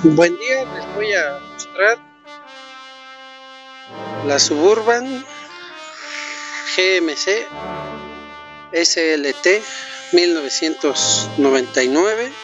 Buen día, les voy a mostrar la Suburban GMC SLT 1999,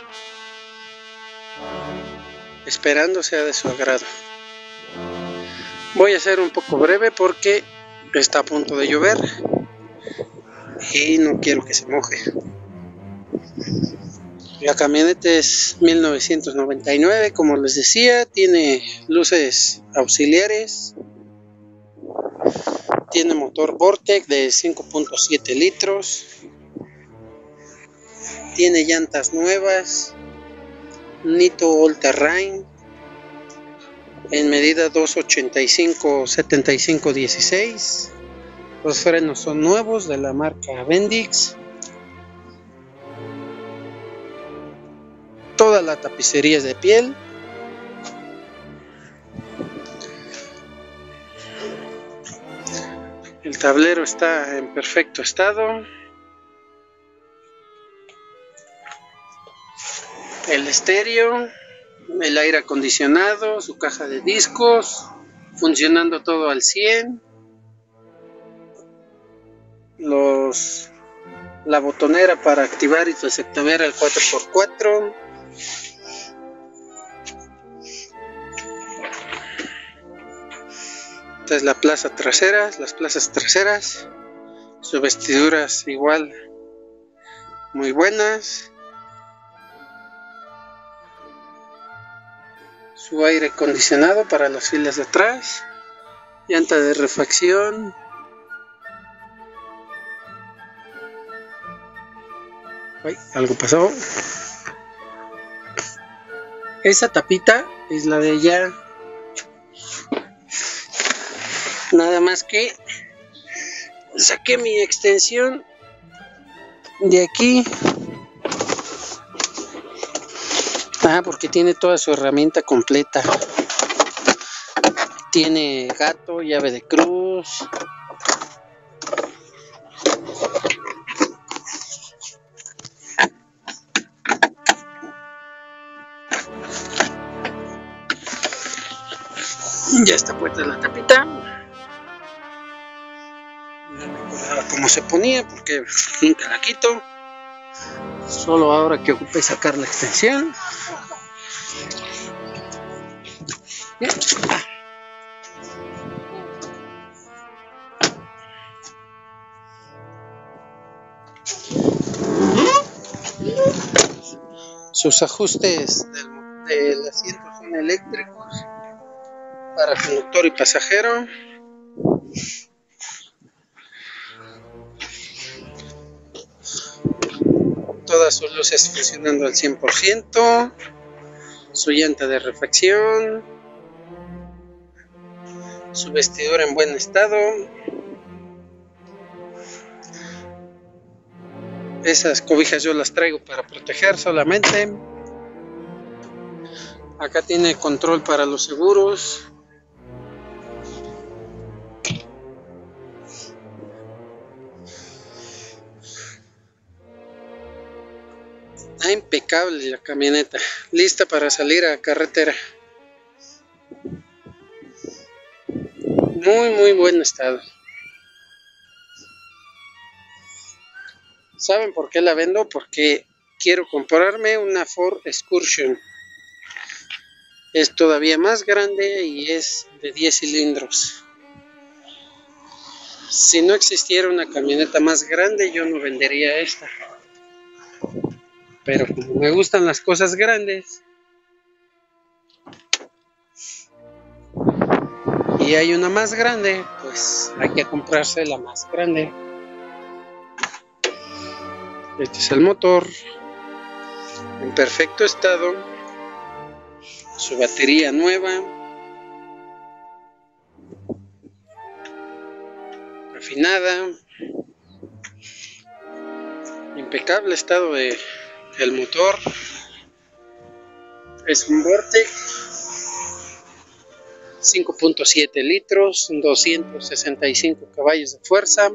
esperando sea de su agrado. Voy a ser un poco breve porque está a punto de llover y no quiero que se moje. La camioneta es 1999, como les decía, tiene luces auxiliares, tiene motor Vortec de 5.7 litros, tiene llantas nuevas, Nitto All Terrain en medida 285/75/16. Los frenos son nuevos de la marca Bendix. Toda la tapicería es de piel. El tablero está en perfecto estado. El estéreo, el aire acondicionado, su caja de discos, funcionando todo al 100. La botonera para activar y desactivar el 4x4. Esta es la plaza trasera, las plazas traseras. Sus vestiduras igual muy buenas. Su aire acondicionado para las filas de atrás. Llanta de refacción. Ay, algo pasó. Esa tapita es la de allá. Nada más que saqué mi extensión de aquí. Porque tiene toda su herramienta completa. Tiene gato, llave de cruz. Ya está puesta la tapita. No me acordaba cómo se ponía porque nunca la quito. Solo ahora que ocupé sacar la extensión. Sus ajustes del asiento son eléctricos para conductor y pasajero. Todas sus luces funcionando al 100%. Su llanta de refacción. Su vestidura en buen estado. Esas cobijas yo las traigo para proteger solamente. Acá tiene control para los seguros. Está impecable la camioneta, lista para salir a carretera. Muy buen estado. ¿Saben por qué la vendo? Porque quiero comprarme una Ford Excursion. Es todavía más grande y es de 10 cilindros. Si no existiera una camioneta más grande, yo no vendería esta. Pero como me gustan las cosas grandes y hay una más grande, pues hay que comprarse la más grande. Este es el motor en perfecto estado, su batería nueva, refinada, impecable estado del motor. Es un Vortec 5.7 litros, 265 caballos de fuerza,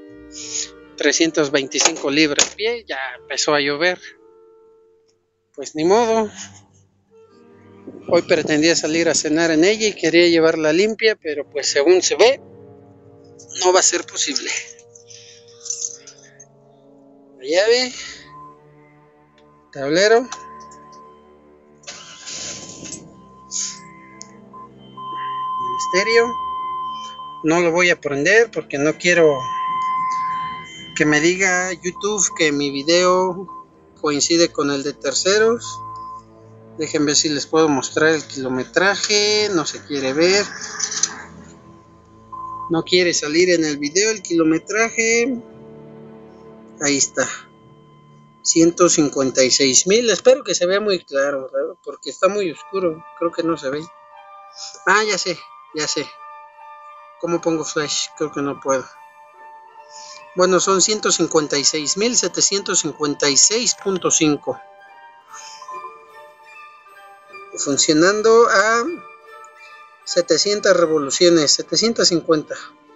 325 libras-pie. Ya empezó a llover, pues ni modo. Hoy pretendía salir a cenar en ella y quería llevarla limpia, pero pues según se ve, no va a ser posible. La llave, tablero, el estéreo. No lo voy a prender porque no quiero que me diga YouTube que mi video coincide con el de terceros. Déjenme ver si les puedo mostrar el kilometraje. No se quiere ver. No quiere salir en el video el kilometraje. Ahí está. 156,000. Espero que se vea muy claro, ¿verdad? Porque está muy oscuro. Creo que no se ve. Ah, ya sé. ¿Cómo pongo flash? Creo que no puedo. Bueno, son 156,756.5. Funcionando a 700 revoluciones, 750.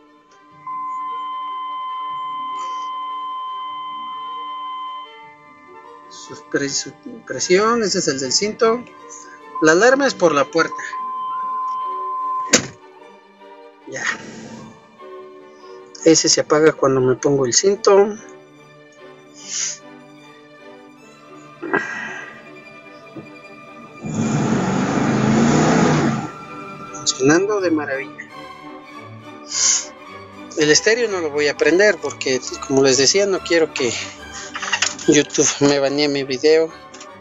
Su presión, ese es el del cinto. La alarma es por la puerta. Ya. Ese se apaga cuando me pongo el cinto. Funcionando de maravilla. El estéreo no lo voy a prender porque, como les decía, no quiero que YouTube me banee mi video.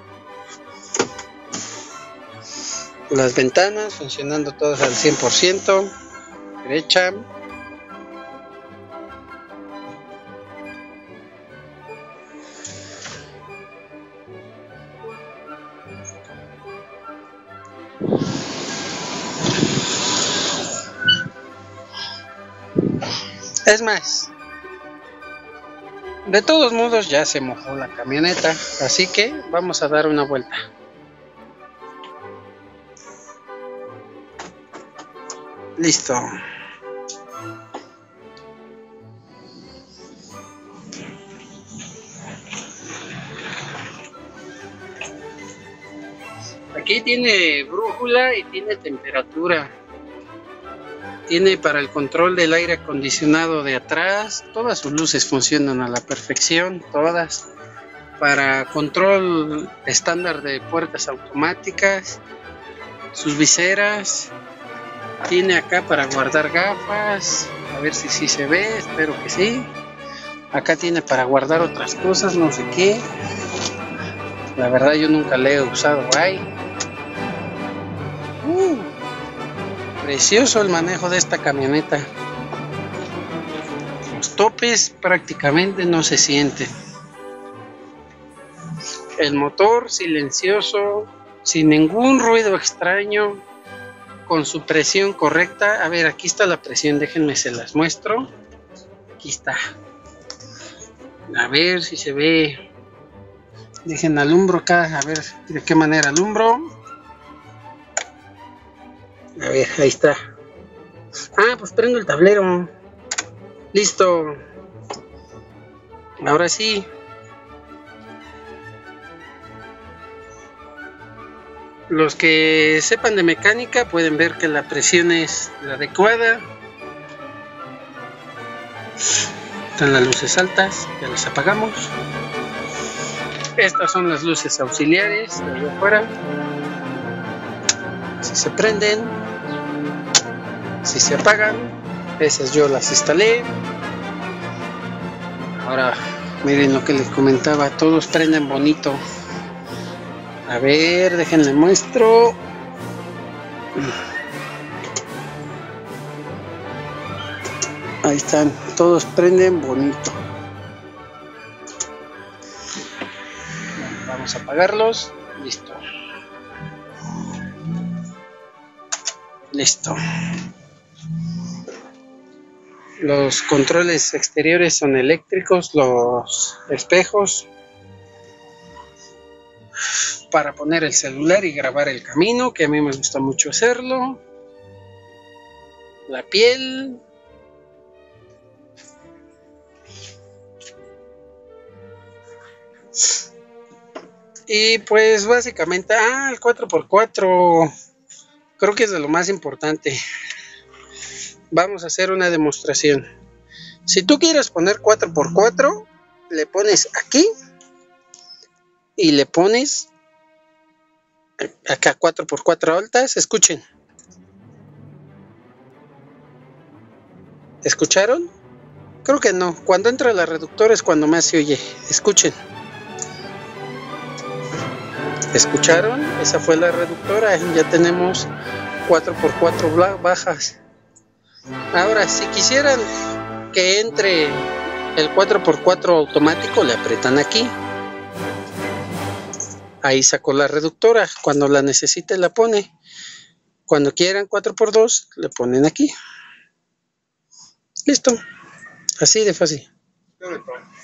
Las ventanas funcionando todas al 100%. Derecha. Es más, de todos modos ya se mojó la camioneta, así que vamos a dar una vuelta. Listo. Aquí tiene brújula y tiene temperatura. Tiene para el control del aire acondicionado de atrás. Todas sus luces funcionan a la perfección, todas. Para control estándar de puertas automáticas. Sus viseras. Tiene acá para guardar gafas. A ver si sí se ve, espero que sí. Acá tiene para guardar otras cosas, no sé qué. La verdad yo nunca le he usado ahí. Precioso el manejo de esta camioneta. Los topes prácticamente no se sienten. El motor silencioso, sin ningún ruido extraño, con su presión correcta. A ver, aquí está la presión, déjenme se las muestro. Aquí está. A ver si se ve. Dejen alumbro acá, a ver de qué manera alumbro. A ver, ahí está. Ah, pues prendo el tablero. Listo. Ahora sí. Los que sepan de mecánica pueden ver que la presión es la adecuada. Están las luces altas, ya las apagamos. Estas son las luces auxiliares de allá afuera. Si se prenden, si se apagan, esas yo las instalé. Ahora miren lo que les comentaba, todos prenden bonito. A ver, déjenle muestro. Ahí están, todos prenden bonito. Vamos a apagarlos. Listo. Listo. Los controles exteriores son eléctricos, los espejos para poner el celular y grabar el camino, que a mí me gusta mucho hacerlo. La piel. Y pues básicamente, el 4x4 Creo que es de lo más importante. Vamos a hacer una demostración. Si tú quieres poner 4x4, le pones aquí y le pones acá 4x4 altas. Escuchen. ¿Escucharon? Creo que no. Cuando entra la reductora es cuando más se oye. Escuchen. ¿Escucharon? Esa fue la reductora. Ya tenemos 4x4 bajas. Ahora, si quisieran que entre el 4x4 automático, le aprietan aquí. Ahí sacó la reductora. Cuando la necesite la pone. Cuando quieran 4x2, le ponen aquí. Listo. Así de fácil.